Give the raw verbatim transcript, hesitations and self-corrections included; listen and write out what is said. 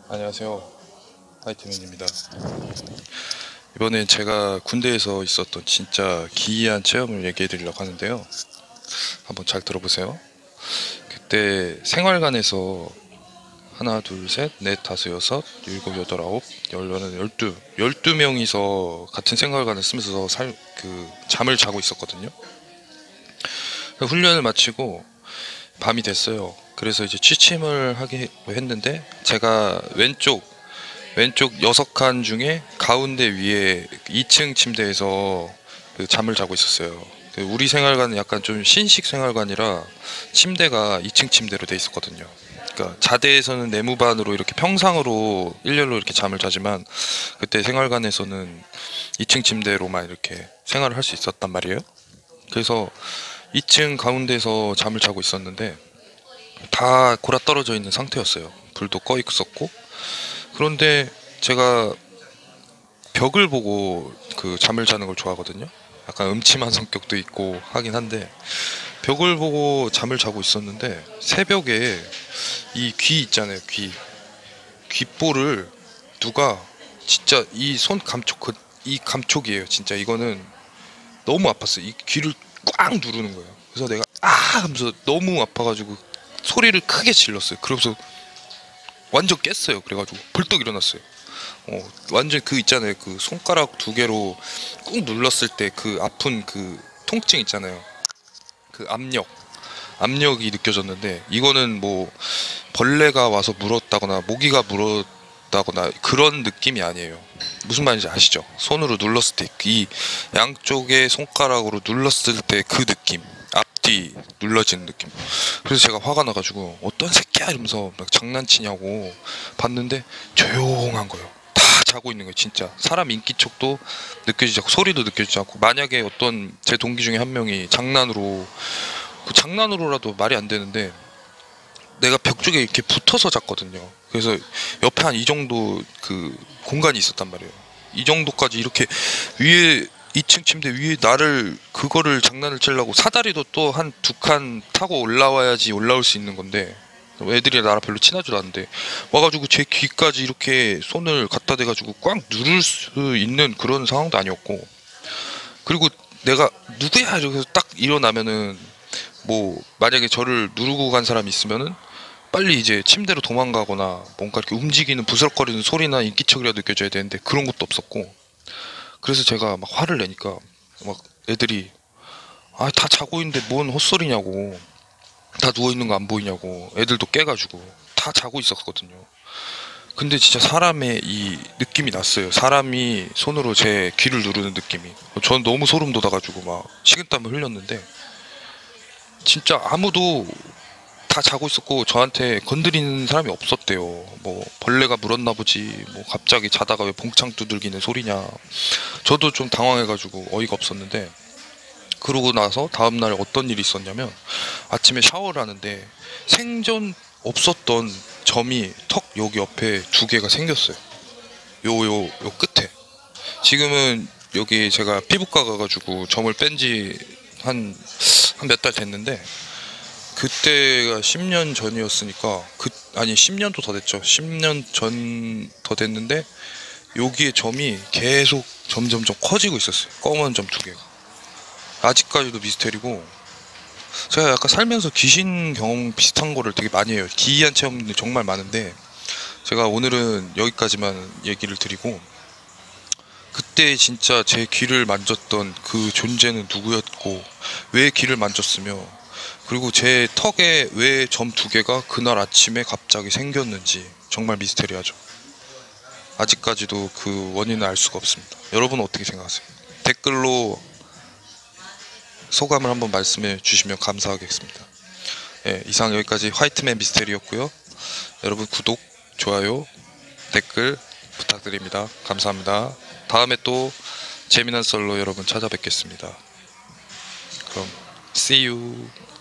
안녕하세요. 화이트맨입니다. 이번엔 제가 군대에서 있었던 진짜 기이한 체험을 얘기해 드리려고 하는데요. 한번 잘 들어보세요. 그때 생활관에서 하나, 둘, 셋, 넷, 다섯, 여섯, 일곱, 여덟, 아홉, 열, 열한, 열두, 열두 명이서 같은 생활관을 쓰면서 살, 그, 잠을 자고 있었거든요. 훈련을 마치고 밤이 됐어요. 그래서 이제 취침을 하게 했는데, 제가 왼쪽 왼쪽 여섯 칸 중에 가운데 위에 이 층 침대에서 그 잠을 자고 있었어요. 그 우리 생활관은 약간 좀 신식 생활관이라 침대가 이 층 침대로 돼 있었거든요. 그러니까 자대에서는 네모반으로 이렇게 평상으로 일렬로 이렇게 잠을 자지만 그때 생활관에서는 이 층 침대로만 이렇게 생활을 할 수 있었단 말이에요. 그래서 이 층 가운데서 잠을 자고 있었는데 다 골아떨어져 있는 상태였어요. 불도 꺼 있었고. 그런데 제가 벽을 보고 그 잠을 자는 걸 좋아하거든요. 약간 음침한 성격도 있고 하긴 한데 벽을 보고 잠을 자고 있었는데 새벽에 이 귀 있잖아요. 귀 귓볼을 누가 진짜 이 손 감촉 그 이 감촉이에요. 진짜 이거는 너무 아팠어요. 이 귀를 꽉 누르는 거예요. 그래서 내가 아 하면서 너무 아파가지고 소리를 크게 질렀어요. 그러면서 완전 깼어요. 그래가지고 벌떡 일어났어요. 어, 완전 그 있잖아요. 그 손가락 두 개로 꾹 눌렀을 때 그 아픈 그 통증 있잖아요. 그 압력, 압력이 느껴졌는데 이거는 뭐 벌레가 와서 물었다거나 모기가 물었다거나 그런 느낌이 아니에요. 무슨 말인지 아시죠? 손으로 눌렀을 때 이 양쪽의 손가락으로 눌렀을 때 그 느낌. 앞뒤 눌러지는 느낌. 그래서 제가 화가 나가지고 어떤 새끼야 이러면서 막 장난치냐고 봤는데 조용한 거예요. 다 자고 있는 거예요. 진짜 사람 인기척도 느껴지지 않고 소리도 느껴지지 않고 만약에 어떤 제 동기 중에 한 명이 장난으로 그 장난으로라도 말이 안 되는데 내가 벽 쪽에 이렇게 붙어서 잤거든요. 그래서 옆에 한 이 정도 그 공간이 있었단 말이에요. 이 정도까지 이렇게 위에 이 층 침대 위에 나를 그거를 장난을 치려고 사다리도 또 한 두 칸 타고 올라와야지 올라올 수 있는 건데 애들이 나랑 별로 친하지도 않은데 와가지고 제 귀까지 이렇게 손을 갖다 대가지고 꽉 누를 수 있는 그런 상황도 아니었고 그리고 내가 누구야 이러면서 딱 일어나면은 뭐 만약에 저를 누르고 간 사람이 있으면은 빨리 이제 침대로 도망가거나 뭔가 이렇게 움직이는 부스럭거리는 소리나 인기척이라도 느껴져야 되는데 그런 것도 없었고 그래서 제가 막 화를 내니까 막 애들이 아 다 자고 있는데 뭔 헛소리냐고 다 누워있는 거 안 보이냐고 애들도 깨가지고 다 자고 있었거든요. 근데 진짜 사람의 이 느낌이 났어요. 사람이 손으로 제 귀를 누르는 느낌이 전 너무 소름 돋아가지고 막 식은땀을 흘렸는데 진짜 아무도 다 자고 있었고 저한테 건드리는 사람이 없었대요. 뭐 벌레가 물었나 보지 뭐 갑자기 자다가 왜 봉창 두들기는 소리냐. 저도 좀 당황해가지고 어이가 없었는데 그러고 나서 다음날 어떤 일이 있었냐면 아침에 샤워를 하는데 생전 없었던 점이 턱 여기 옆에 두 개가 생겼어요. 요 요 요 끝에. 지금은 여기 제가 피부과 가가지고 점을 뺀 지 한 한 몇 달 됐는데 그때가 십 년 전이었으니까 그 아니 십 년도 더 됐죠. 십 년 전 더 됐는데 여기에 점이 계속 점점점 커지고 있었어요. 검은 점 두 개가. 아직까지도 미스테리고 제가 약간 살면서 귀신 경험 비슷한 거를 되게 많이 해요. 기이한 체험들이 정말 많은데 제가 오늘은 여기까지만 얘기를 드리고 그때 진짜 제 귀를 만졌던 그 존재는 누구였고 왜 귀를 만졌으며 그리고 제 턱에 왜 점 두 개가 그날 아침에 갑자기 생겼는지 정말 미스테리하죠. 아직까지도 그 원인을 알 수가 없습니다. 여러분은 어떻게 생각하세요? 댓글로 소감을 한번 말씀해 주시면 감사하겠습니다. 예, 이상 여기까지 화이트맨 미스테리였고요. 여러분 구독, 좋아요, 댓글 부탁드립니다. 감사합니다. 다음에 또 재미난 썰로 여러분 찾아뵙겠습니다. 그럼 see you.